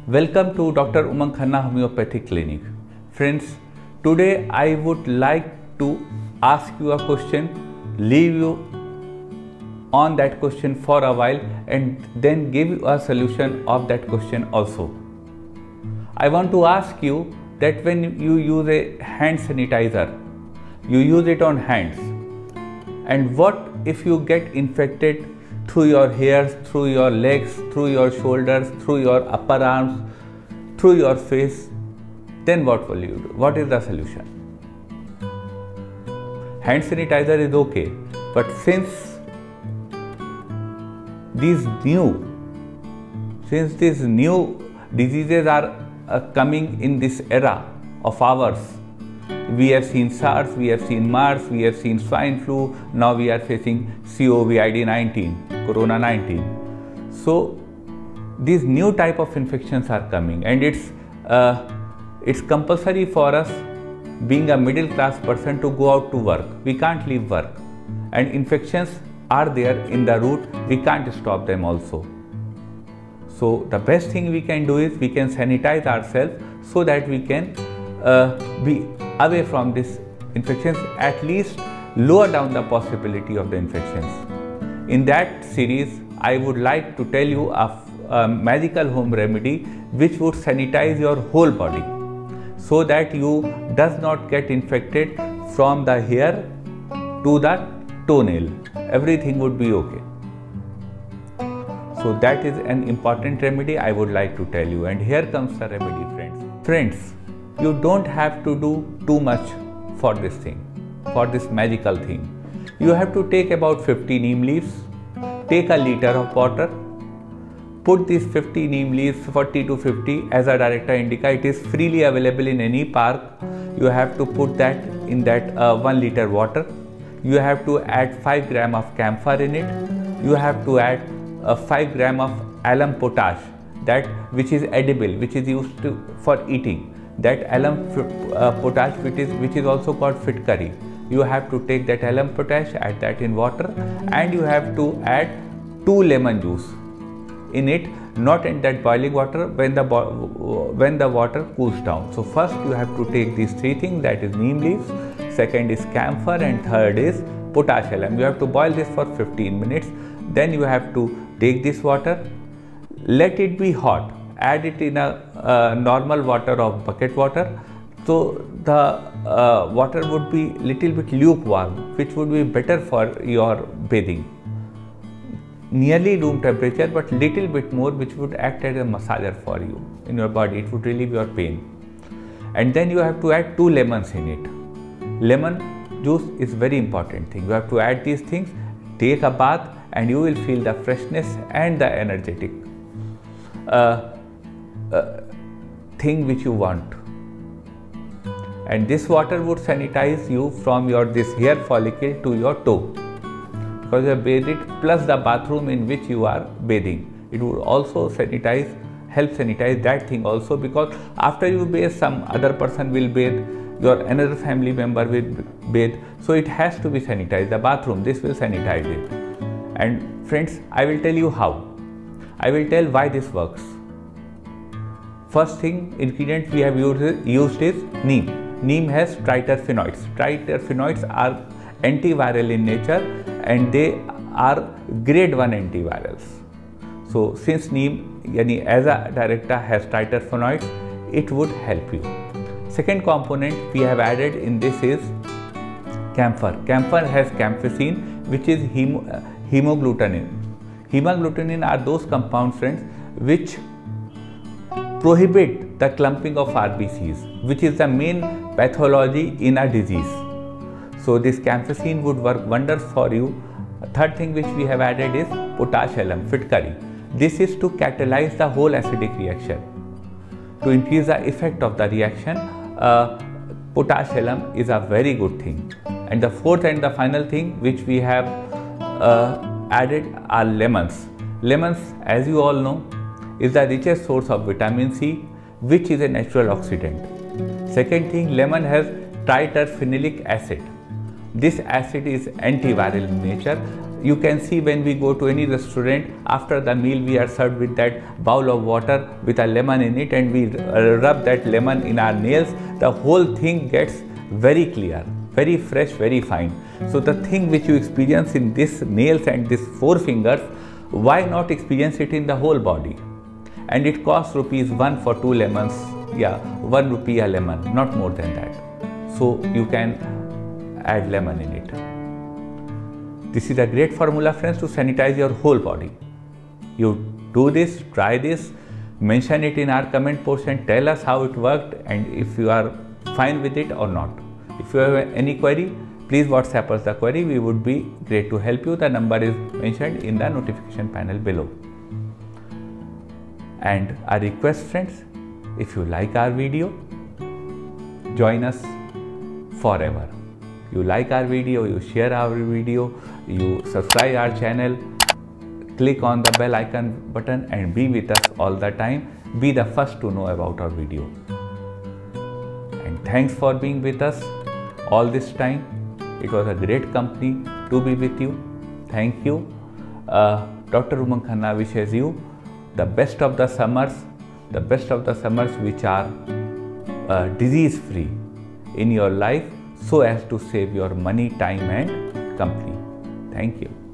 Welcome to Dr. Umang Khanna Homeopathic Clinic. Friends, today I would like to ask you a question, leave you on that question for a while and then give you a solution of that question also. I want to ask you that when you use a hand sanitizer, you use it on hands, and what if you get infected through your hairs, through your legs, through your shoulders, through your upper arms, through your face, then what will you do? What is the solution? Hand sanitizer is okay, but since these new diseases are coming in this era of ours, we have seen SARS, we have seen MERS, we have seen swine flu, now we are facing COVID-19, Corona 19. So these new type of infections are coming, and it's compulsory for us, being a middle class person, to go out to work. We can't leave work, and infections are there in the route. We can't stop them also. So the best thing we can do is we can sanitize ourselves so that we can be away from these infections, at least lower down the possibility of the infections. In that series, I would like to tell you a magical home remedy which would sanitize your whole body so that you does not get infected from the hair to the toenail. Everything would be okay. So that is an important remedy I would like to tell you, and here comes the remedy, friends. Friends, you don't have to do too much for this thing, for this magical thing. You have to take about 50 neem leaves, take a liter of water, put these 50 neem leaves, 40 to 50 as a director indica. It is freely available in any park. You have to put that in that 1 liter water. You have to add 5 gram of camphor in it. You have to add 5 gram of alum potash, that which is edible, which is used for eating. That alum potash, which is also called fitkari. You have to take that alum potash, add that in water, and you have to add 2 lemon juice in it, not in that boiling water, when the water cools down. So first you have to take these 3 things, that is neem leaves, second is camphor, and third is potash alum. You have to boil this for 15 minutes. Then you have to take this water, let it be hot, add it in a normal water of bucket water. So the water would be little bit lukewarm, which would be better for your bathing. Nearly room temperature, but little bit more, which would act as a massager for you in your body. It would relieve your pain. And then you have to add 2 lemons in it. Lemon juice is very important thing. You have to add these things, take a bath, and you will feel the freshness and the energetic thing which you want. And this water would sanitize you from this hair follicle to your toe, because you have bathed it, plus the bathroom in which you are bathing. It would also help sanitize that thing also, because after you bathe, some other person will bathe, your another family member will bathe, so it has to be sanitized. The bathroom, this will sanitize it. And friends, I will tell you how. I will tell why this works. First thing, ingredient we have used is neem. Neem has triterpenoids. Triterpenoids are antiviral in nature, and they are grade 1 antivirals. So since neem as a director has triterpenoids, it would help you. Second component we have added in this is camphor. Camphor has camphosin, which is hemagglutinin. Hemagglutinin are those compounds, friends, which prohibit the clumping of RBCs, which is the main pathology in a disease. So this camphosin would work wonders for you. Third thing which we have added is potash alum, fitkari. This is to catalyze the whole acidic reaction. To increase the effect of the reaction, potash alum is a very good thing. And the fourth and the final thing which we have added are lemons. Lemons, as you all know, is the richest source of vitamin C, which is a natural oxidant. Second thing, lemon has triterphenylic acid. This acid is antiviral in nature. you can see when we go to any restaurant, after the meal we are served with that bowl of water with a lemon in it, and we rub that lemon in our nails. The whole thing gets very clear, very fresh, very fine. So the thing which you experience in this nails and this 4 fingers, why not experience it in the whole body? And it costs ₹1 for 2 lemons. Yeah, ₹1 a lemon, not more than that. So you can add lemon in it. This is a great formula, friends, to sanitize your whole body. You do this, try this, mention it in our comment portion, tell us how it worked and if you are fine with it or not. If you have any query, please WhatsApp us the query. We would be great to help you. The number is mentioned in the notification panel below. And a request, friends, if you like our video, join us forever. You like our video, you share our video, you subscribe our channel, click on the bell icon button and be with us all the time. Be the first to know about our video. And thanks for being with us all this time. It was a great company to be with you. Thank you. Dr. Umang Khanna wishes you the best of the summers which are disease free in your life, so as to save your money, time and company. Thank you.